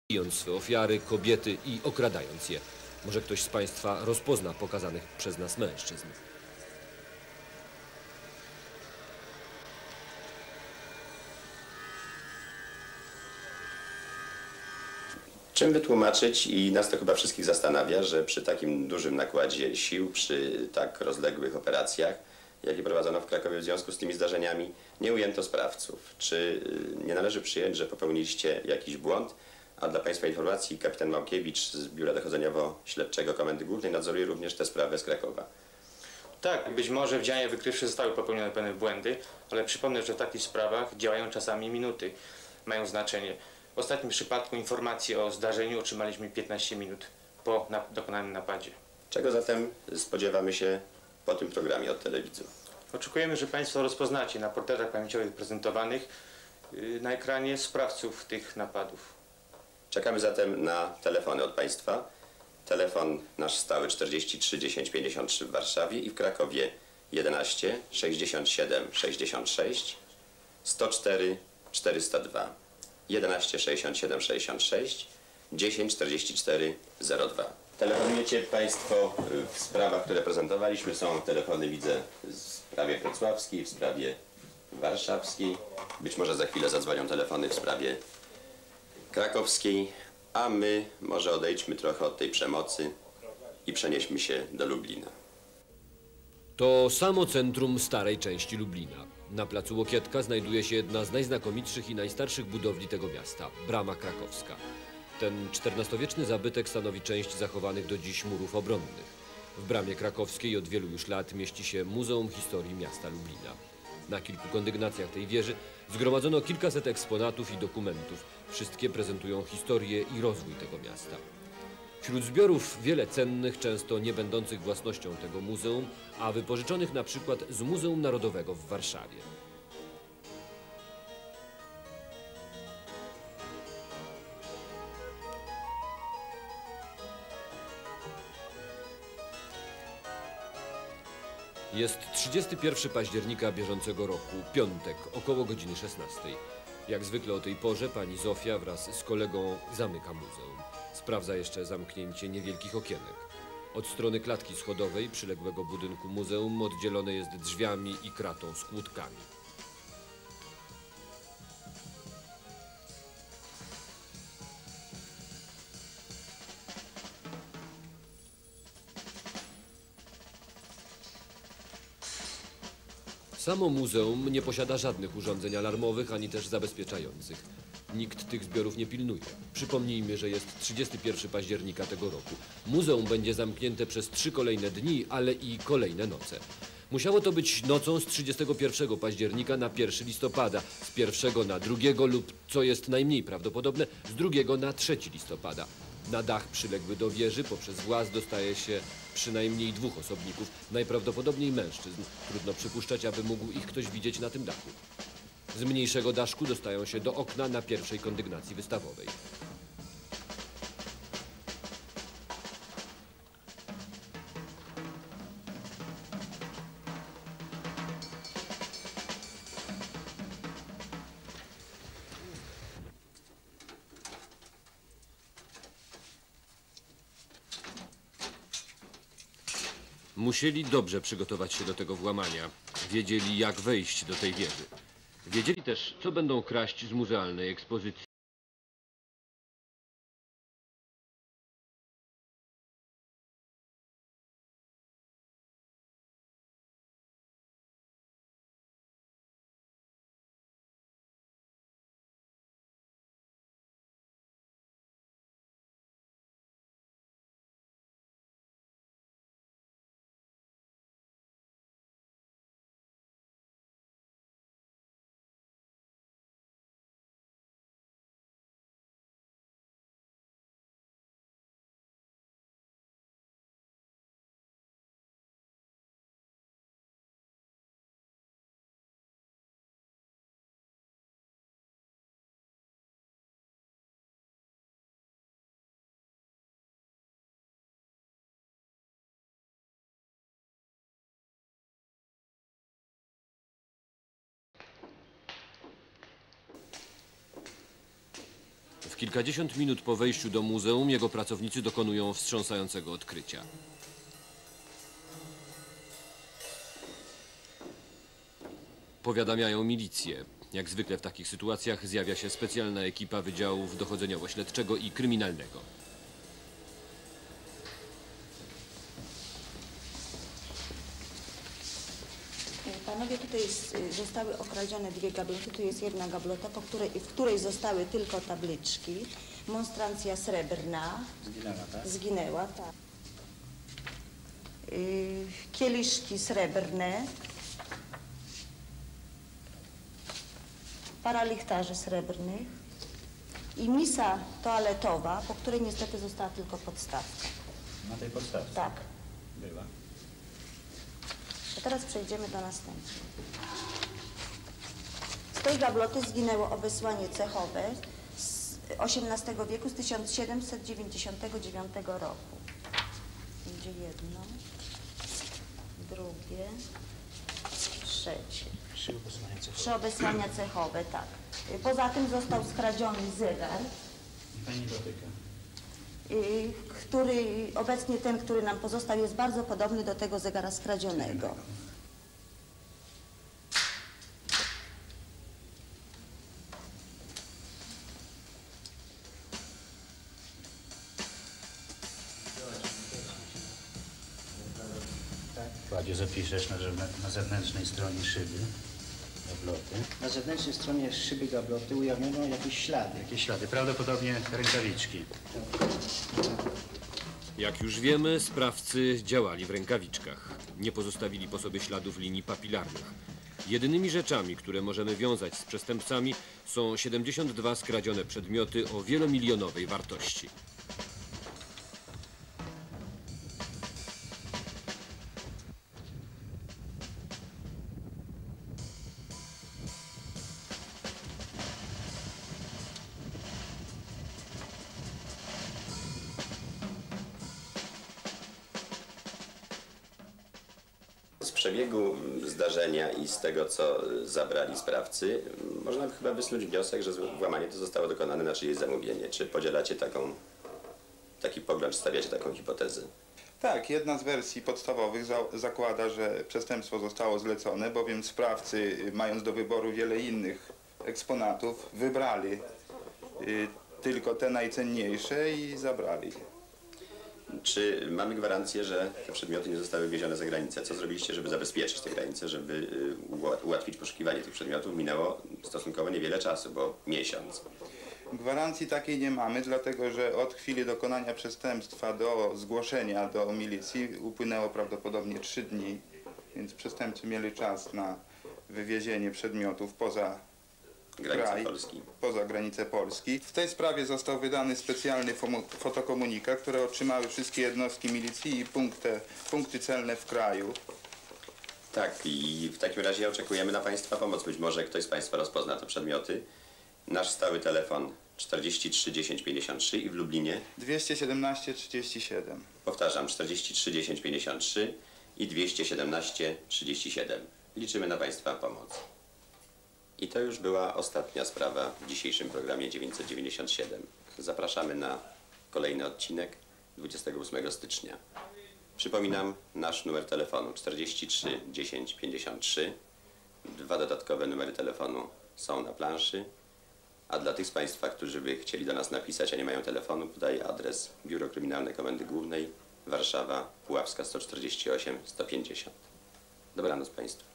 bijąc swe ofiary, kobiety i okradając je. Może ktoś z Państwa rozpozna pokazanych przez nas mężczyzn. Czym wytłumaczyć, i nas to chyba wszystkich zastanawia, że przy takim dużym nakładzie sił, przy tak rozległych operacjach, jakie prowadzono w Krakowie w związku z tymi zdarzeniami, nie ujęto sprawców? Czy nie należy przyjąć, że popełniliście jakiś błąd? A dla Państwa informacji, kapitan Małkiewicz z Biura Dochodzeniowo-Śledczego Komendy Głównej nadzoruje również tę sprawę z Krakowa. Tak, być może w działaniach wykrywczych zostały popełnione pewne błędy, ale przypomnę, że w takich sprawach działają czasami minuty, mają znaczenie. W ostatnim przypadku informację o zdarzeniu otrzymaliśmy 15 minut po dokonanym napadzie. Czego zatem spodziewamy się po tym programie od telewidzów? Oczekujemy, że Państwo rozpoznacie na portretach pamięciowych prezentowanych na ekranie sprawców tych napadów. Czekamy zatem na telefony od Państwa. Telefon nasz stały 43 10 53 w Warszawie i w Krakowie 11 67 66 104 402 11 67 66 10 44 02. Telefonujecie Państwo w sprawach, które prezentowaliśmy. Są telefony, widzę, w sprawie wrocławskiej, w sprawie warszawskiej. Być może za chwilę zadzwonią telefony w sprawie krakowskiej, a my może odejdźmy trochę od tej przemocy i przenieśmy się do Lublina. To samo centrum starej części Lublina. Na placu Łokietka znajduje się jedna z najznakomitszych i najstarszych budowli tego miasta – Brama Krakowska. Ten XIV-wieczny zabytek stanowi część zachowanych do dziś murów obronnych. W Bramie Krakowskiej od wielu już lat mieści się Muzeum Historii Miasta Lublina. Na kilku kondygnacjach tej wieży zgromadzono kilkaset eksponatów i dokumentów. Wszystkie prezentują historię i rozwój tego miasta. Wśród zbiorów wiele cennych, często nie będących własnością tego muzeum, a wypożyczonych na przykład z Muzeum Narodowego w Warszawie. Jest 31 października bieżącego roku, piątek, około godziny 16. Jak zwykle o tej porze pani Zofia wraz z kolegą zamyka muzeum. Sprawdza jeszcze zamknięcie niewielkich okienek. Od strony klatki schodowej przyległego budynku muzeum oddzielone jest drzwiami i kratą z kłódkami. Samo muzeum nie posiada żadnych urządzeń alarmowych ani też zabezpieczających. Nikt tych zbiorów nie pilnuje. Przypomnijmy, że jest 31 października tego roku. Muzeum będzie zamknięte przez 3 kolejne dni, ale i kolejne noce. Musiało to być nocą z 31 października na 1 listopada, z 1 na 2 lub, co jest najmniej prawdopodobne, z 2 na 3 listopada. Na dach przyległy do wieży poprzez właz dostaje się przynajmniej 2 osobników, najprawdopodobniej mężczyzn. Trudno przypuszczać, aby mógł ich ktoś widzieć na tym dachu. Z mniejszego daszku dostają się do okna na pierwszej kondygnacji wystawowej. Musieli dobrze przygotować się do tego włamania. Wiedzieli, jak wejść do tej wieży. Wiedzieli też, co będą kraść z muzealnej ekspozycji. kilkadziesiąt minut po wejściu do muzeum jego pracownicy dokonują wstrząsającego odkrycia. Powiadamiają milicję. Jak zwykle w takich sytuacjach zjawia się specjalna ekipa wydziałów dochodzeniowo-śledczego i kryminalnego. Panowie, tutaj zostały okradzione dwie gabloty. Tu jest jedna gablota, w której zostały tylko tabliczki. Monstrancja srebrna. Zginęła, tak? Zginęła, tak. Kieliszki srebrne. Para lichtarzy srebrnych. I misa toaletowa, po której niestety została tylko podstawka. Na tej podstawie? Tak. Była. A teraz przejdziemy do następnej. Z tej gabloty zginęło obesłanie cechowe z XVIII wieku, z 1799 roku. Będzie jedno, drugie, trzecie. Trzy obesłania cechowe. Trzy obesłania cechowe, tak. Poza tym został skradziony zegar, Pani dotyka. który obecnie ten, który nam pozostał, jest bardzo podobny do tego zegara skradzionego. Kładzie zapiszesz na zewnętrznej stronie szyby gabloty. Na zewnętrznej stronie szyby gabloty ujawniono jakieś ślady. Jakieś ślady, prawdopodobnie rękawiczki. Jak już wiemy, sprawcy działali w rękawiczkach. Nie pozostawili po sobie śladów linii papilarnych. Jedynymi rzeczami, które możemy wiązać z przestępcami, są 72 skradzione przedmioty o wielomilionowej wartości. Z przebiegu zdarzenia i z tego, co zabrali sprawcy, można by chyba wysnuć wniosek, że włamanie to zostało dokonane na czyjeś zamówienie. Czy podzielacie taki pogląd, czy stawiacie taką hipotezę? Tak, jedna z wersji podstawowych zakłada, że przestępstwo zostało zlecone, bowiem sprawcy, mając do wyboru wiele innych eksponatów, wybrali tylko te najcenniejsze i zabrali je. Czy mamy gwarancję, że te przedmioty nie zostały wywiezione za granicę? Co zrobiliście, żeby zabezpieczyć te granice, żeby ułatwić poszukiwanie tych przedmiotów? Minęło stosunkowo niewiele czasu, bo miesiąc. Gwarancji takiej nie mamy, dlatego że od chwili dokonania przestępstwa do zgłoszenia do milicji upłynęło prawdopodobnie 3 dni, więc przestępcy mieli czas na wywiezienie przedmiotów poza Granica Polski. Poza granicę Polski. W tej sprawie został wydany specjalny fotokomunikat, który otrzymały wszystkie jednostki milicji i punkty celne w kraju. Tak, i w takim razie oczekujemy na Państwa pomoc. Być może ktoś z Państwa rozpozna te przedmioty. Nasz stały telefon 43 10 53 i w Lublinie 217 37. powtarzam 43 10 53 i 217 37. Liczymy na Państwa pomoc. I to już była ostatnia sprawa w dzisiejszym programie 997. Zapraszamy na kolejny odcinek 28 stycznia. Przypominam nasz numer telefonu 43 10 53. 2 dodatkowe numery telefonu są na planszy. A dla tych z Państwa, którzy by chcieli do nas napisać, a nie mają telefonu, podaję adres Biuro Kryminalne Komendy Głównej, Warszawa, Puławska 148 150. Dobranoc Państwu.